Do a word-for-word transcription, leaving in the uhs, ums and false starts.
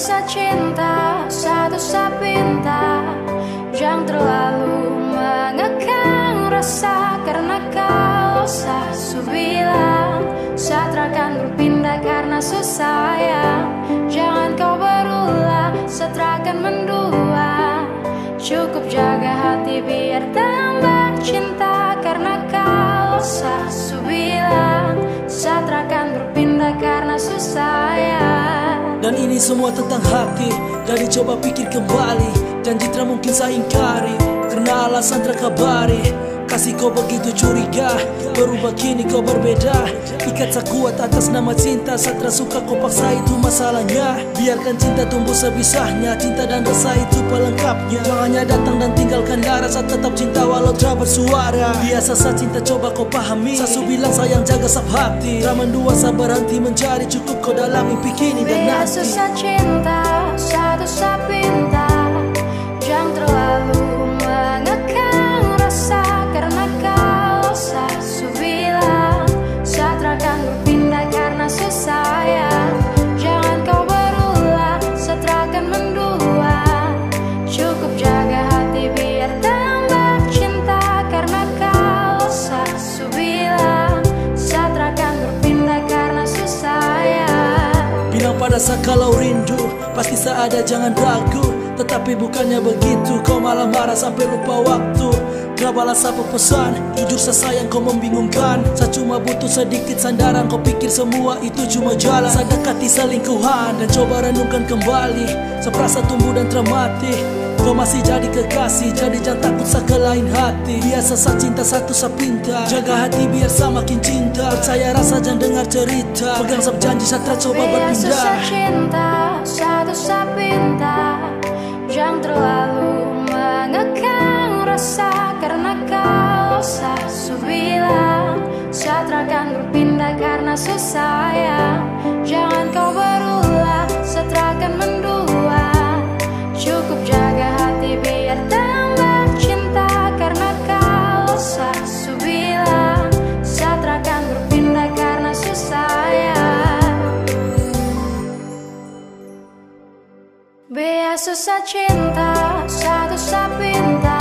susah cinta, satu sapinta. Jangan terlalu mengekang rasa, karena kau sasu bilang saat akan berpindah karena susah ya. Jangan kau berulah setelah akan mendua. Cukup jaga hati biar tambah cinta, karena kau sasu bilang saat akan berpindah karena susah ya. Dan ini semua tentang hati, jadi coba pikir kembali. Janji tak mungkin saya ingkari, karena alasan terkabari. Kasih kau begitu curiga, berubah kini kau berbeda. Ikat tak kuat atas nama cinta, saat suka kau paksa itu masalahnya. Biarkan cinta tumbuh sebisanya, cinta dan rasa itu pelengkapnya. Jangannya datang dan tinggalkan darah, saat tetap cinta walau tak bersuara. Biasa saat cinta coba kau pahami, sasu bilang sayang jaga sab hati. Ramen dua sabar berhenti mencari, cukup kau dalam mimpi kini dan nanti. Biasa susah cinta, satu sapinta. Jangan terlalu mengekang rasa, karena kau sasu bilang saat akan berpindah karena susah ya. Jangan kau berulah setelah akan mendua. Cukup jaga hati biar tambah cinta, karena kau sasu bilang saat akan berpindah karena susah ya. Bilang pada saat kalau rindu, pasti seada jangan ragu. Tetapi bukannya begitu, kau malah marah sampai lupa waktu. Gak balas apa pesan, jujur saya sayang kau membingungkan. Saya cuma butuh sedikit sandaran, kau pikir semua itu cuma jalan. Saya dekati selingkuhan dan coba renungkan kembali. Seperasa tumbuh dan termati, kau masih jadi kekasih, jadi jangan takut saya ke lain hati. Biasa saya cinta satu sapinta, jaga hati biar saya makin cinta. Percaya rasa jangan dengar cerita, pegang sab janji saya coba berpindah. Biasa susah cinta, satu sapinta. Jangan terlalu mengekang rasa, karena kau sasu bilang saat akan berpindah karena susah ya. Jangan kau berulah setelah akan mendua. Cukup jaga hati biar tambah cinta, karena kau sasu bilang saat akan berpindah karena susah ya. Biasa susah cinta, satu sapinta.